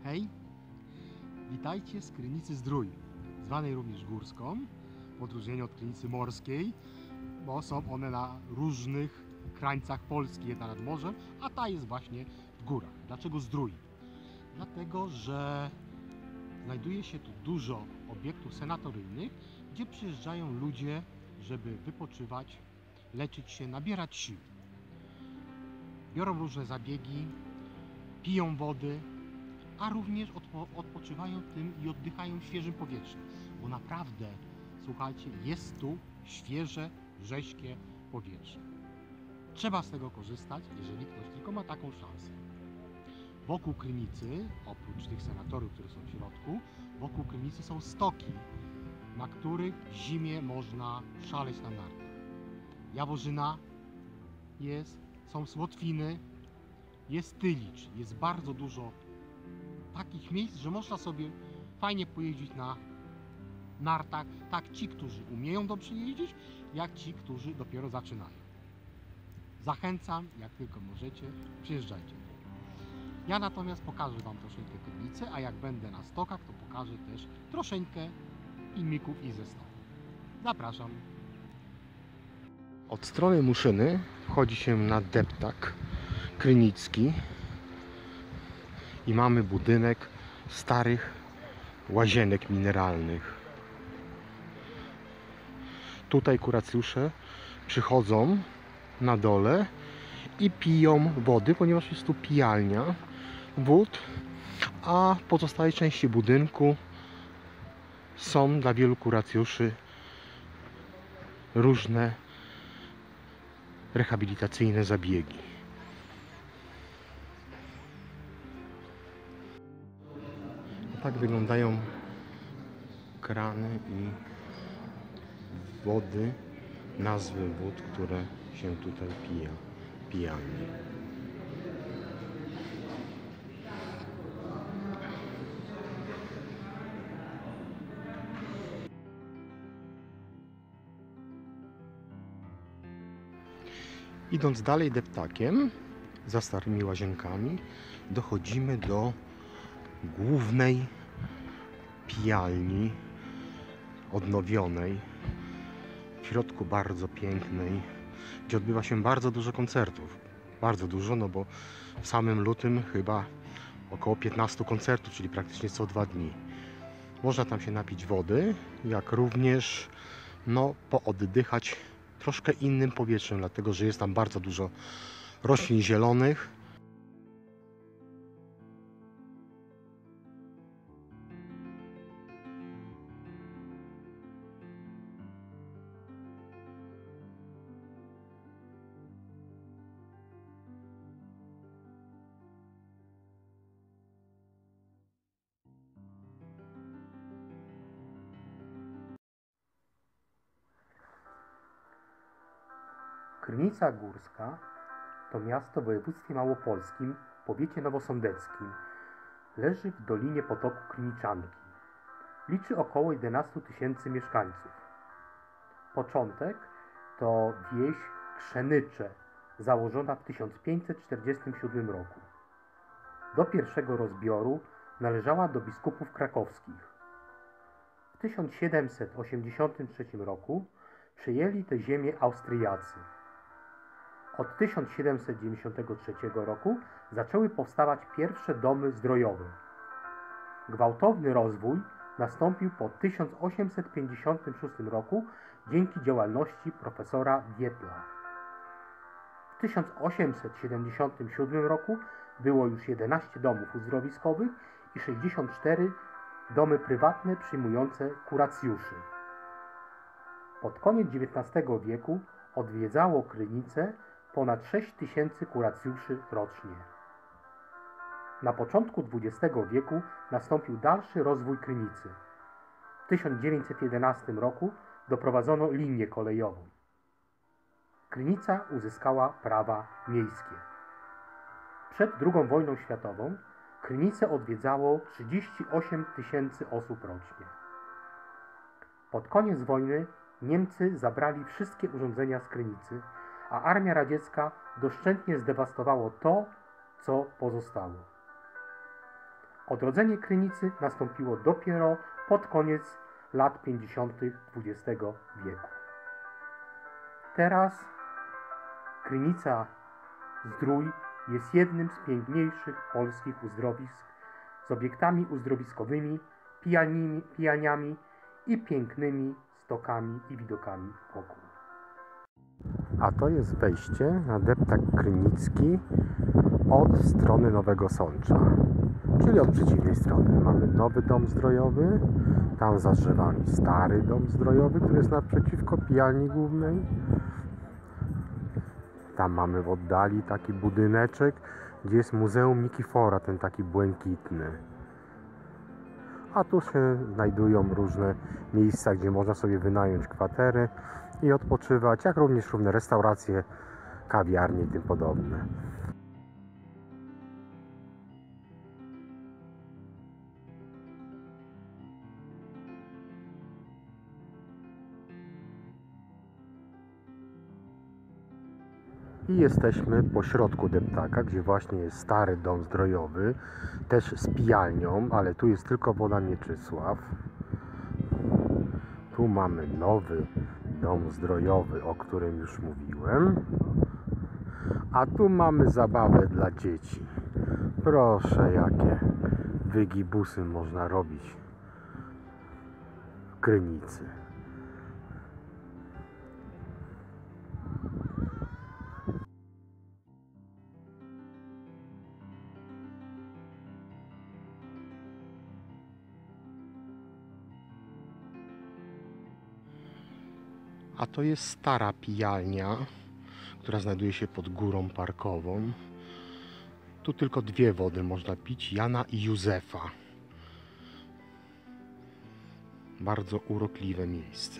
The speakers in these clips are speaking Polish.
Hej, witajcie z Krynicy Zdrój, zwanej również Górską, w odróżnieniu od Krynicy Morskiej, bo są one na różnych krańcach Polski, jedna nad morzem, a ta jest właśnie w górach. Dlaczego Zdrój? Dlatego, że znajduje się tu dużo obiektów sanatoryjnych, gdzie przyjeżdżają ludzie, żeby wypoczywać, leczyć się, nabierać sił. Biorą różne zabiegi, piją wody, a również odpoczywają tym i oddychają świeżym powietrzem, bo naprawdę, słuchajcie, jest tu świeże, rześkie powietrze. Trzeba z tego korzystać, jeżeli ktoś tylko ma taką szansę. Wokół Krynicy, oprócz tych sanatoriów, które są w środku, wokół Krynicy są stoki, na których w zimie można szaleć na nartach. Jaworzyna jest, są Słotwiny, jest Tylicz, jest bardzo dużo takich miejsc, że można sobie fajnie pojeździć na nartach, tak ci, którzy umieją dobrze jeździć, jak ci, którzy dopiero zaczynają. Zachęcam, jak tylko możecie, przyjeżdżajcie. Ja natomiast pokażę Wam troszeczkę Krynicy, a jak będę na stokach, to pokażę też troszeczkę filmików i ze stoku. Zapraszam. Od strony Muszyny wchodzi się na deptak krynicki i mamy budynek starych łazienek mineralnych. Tutaj kuracjusze przychodzą na dole i piją wody, ponieważ jest tu pijalnia wód, a w pozostałej części budynku są dla wielu kuracjuszy różne rehabilitacyjne zabiegi. Tak wyglądają krany i wody, nazwy wód, które się tutaj pijalnie. Idąc dalej deptakiem, za starymi łazienkami, dochodzimy do głównej pijalni odnowionej, w środku bardzo pięknej, gdzie odbywa się bardzo dużo koncertów. Bardzo dużo, no bo w samym lutym chyba około 15 koncertów, czyli praktycznie co 2 dni. Można tam się napić wody, jak również pooddychać troszkę innym powietrzem, dlatego że jest tam bardzo dużo roślin zielonych. Krynica Górska to miasto w województwie małopolskim, w powiecie nowosądeckim. Leży w dolinie potoku Kryniczanki. Liczy około 11 000 mieszkańców. Początek to wieś Krzenicze, założona w 1547 roku. Do pierwszego rozbioru należała do biskupów krakowskich. W 1783 roku przejęli tę ziemię Austriacy. Od 1793 roku zaczęły powstawać pierwsze domy zdrojowe. Gwałtowny rozwój nastąpił po 1856 roku dzięki działalności profesora Dietla. W 1877 roku było już 11 domów uzdrowiskowych i 64 domy prywatne przyjmujące kuracjuszy. Pod koniec XIX wieku odwiedzało Krynicę ponad 6 000 kuracjuszy rocznie. Na początku XX wieku nastąpił dalszy rozwój Krynicy. W 1911 roku doprowadzono linię kolejową. Krynica uzyskała prawa miejskie. Przed II wojną światową Krynicę odwiedzało 38 000 osób rocznie. Pod koniec wojny Niemcy zabrali wszystkie urządzenia z Krynicy, a armia radziecka doszczętnie zdewastowała to, co pozostało. Odrodzenie Krynicy nastąpiło dopiero pod koniec lat 50. XX wieku. Teraz Krynica-Zdrój jest jednym z piękniejszych polskich uzdrowisk z obiektami uzdrowiskowymi, pijalniami i pięknymi stokami i widokami wokół. A to jest wejście na deptak krynicki od strony Nowego Sącza, czyli od przeciwnej strony. Mamy nowy dom zdrojowy, tam za drzewami stary dom zdrojowy, który jest naprzeciwko pijalni głównej. Tam mamy w oddali taki budyneczek, gdzie jest Muzeum Nikifora, ten taki błękitny. A tu się znajdują różne miejsca, gdzie można sobie wynająć kwatery i odpoczywać, jak również różne restauracje, kawiarnie i tym podobne. I jesteśmy po środku deptaka, gdzie właśnie jest stary dom zdrojowy, też z pijalnią, ale tu jest tylko woda Mieczysław. Tu mamy nowy dom zdrojowy, o którym już mówiłem. A tu mamy zabawę dla dzieci. Proszę, jakie wygibusy można robić w Krynicy. A to jest stara pijalnia, która znajduje się pod górą parkową. Tu tylko dwie wody można pić, Jana i Józefa. Bardzo urokliwe miejsce.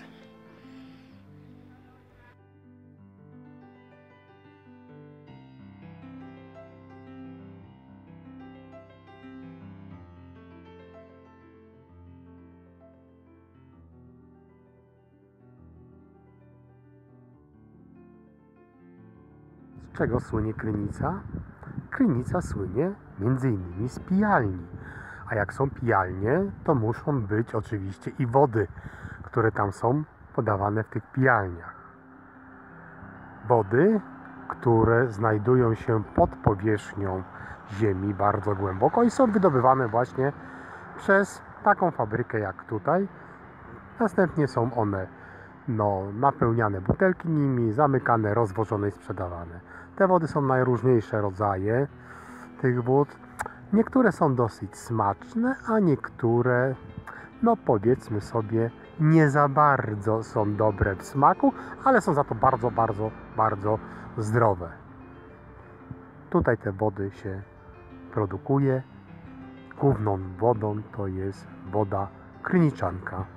Z czego słynie Krynica? Krynica słynie m.in. z pijalni. A jak są pijalnie, to muszą być oczywiście i wody, które tam są podawane w tych pijalniach. Wody, które znajdują się pod powierzchnią ziemi bardzo głęboko i są wydobywane właśnie przez taką fabrykę jak tutaj. Następnie są one napełniane butelki nimi, zamykane, rozwożone i sprzedawane. Te wody są najróżniejsze rodzaje tych wód. Niektóre są dosyć smaczne, a niektóre, powiedzmy sobie, nie za bardzo są dobre w smaku, ale są za to bardzo, bardzo, bardzo zdrowe. Tutaj te wody się produkuje. Główną wodą to jest woda kryniczanka.